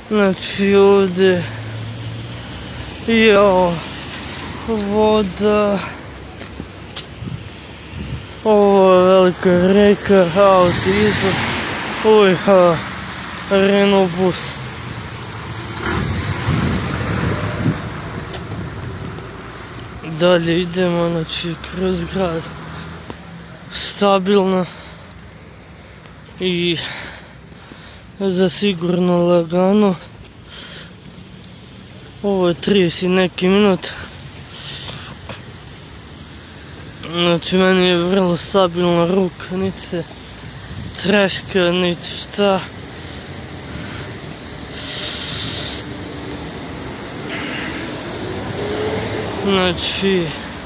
Znači ovdje je voda, ovo je velika reka, auto izvod, ovo je Renault bus. Dalje idemo, znači kroz grad, stabilno i zasigurno lagano. Ovo je 30 neki minut. Znači meni je vrlo stabilna ruka, niti se treška, niti šta. Znači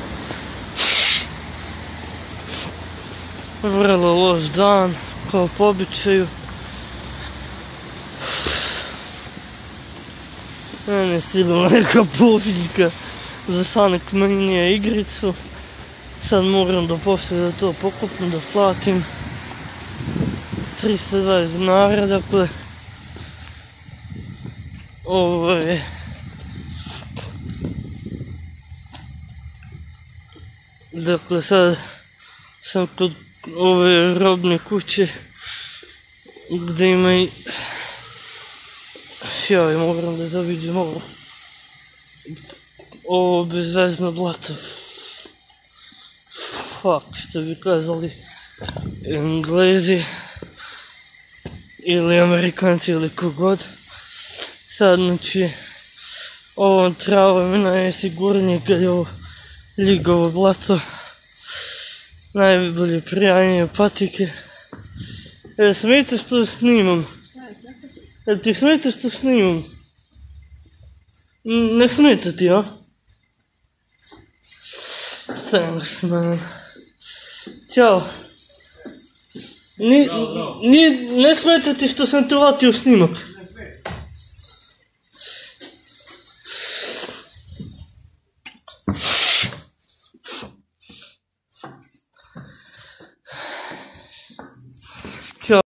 vrlo loš dan, kao po običaju. Mene je stigla neka pošiljka za Sonic Mania igricu. Sad moram do pošte da to pokupim, da platim 320 dinara, dakle ovo je sad sam kod ove robne kuće gdje ima i moram da zaviđem ovo bezvezno blato. Fuck, što bi kazali Englezi ili Amerikanci ili kogod. Sad, znači, ovom travom je najsigurnije kad je ovo ljigovo blato. Najbolje prijanje patike. Smijete što snimam? Jel ti smijete što snimam? Ne smijete ti, a? Thanks, man. Ćao. Ne smijete ti što sam te vratio snimak?